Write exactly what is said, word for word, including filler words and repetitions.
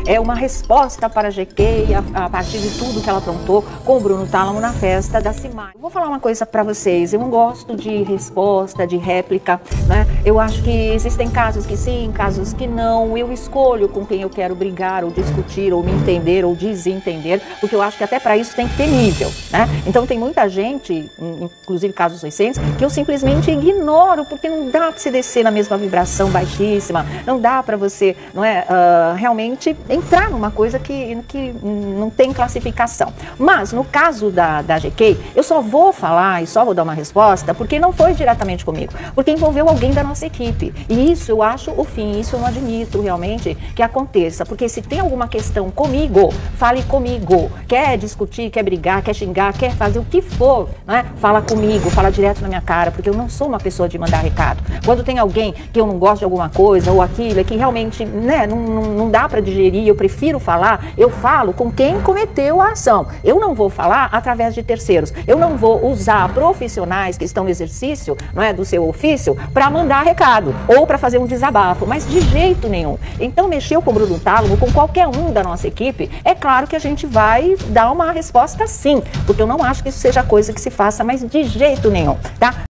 é uma resposta para a G K a, a partir de tudo que ela aprontou com o Bruno Tálamo na festa da Simai. Vou falar uma coisa para vocês, eu não gosto de resposta, de réplica, né? Eu acho que existem casos que sim, casos que não, eu escolho com quem eu quero brigar ou discutir ou me entender ou desentender, porque eu acho que até para isso tem que ter nível, né? Então tem muita gente, inclusive casos recentes, que eu simplesmente ignoro, porque não dá para você descer na mesma vibração baixíssima, não dá para você, não é, uh, realmente entrar numa coisa que, que não tem classificação. Mas no caso da, da G K, eu só vou falar e só vou dar uma resposta porque não foi diretamente comigo, porque envolveu alguém da nossa equipe. E isso eu acho o fim, isso eu não admito realmente que aconteça, porque se tem alguma questão comigo, fale comigo. Quer discutir, quer brigar, quer xingar, quer fazer o que for, né? Fala comigo, fala direto na minha cara, porque eu não sou uma pessoa de mandar recado. Quando tem alguém que eu não gosto de alguma coisa ou aquilo, é que realmente, né, não, não, não dá para digerir, eu prefiro falar, eu falo com quem cometeu a ação. Eu não vou falar através de terceiros. Eu não vou usar profissionais que estão no exercício, não é, do seu ofício para mandar recado ou para fazer um desabafo, mas de jeito nenhum. Então, mexeu com o Bruno Tálamo, com qualquer um da nossa equipe, é claro que a gente vai dar uma resposta sim, porque eu não acho que isso seja coisa que se faça, mas de jeito nenhum, tá?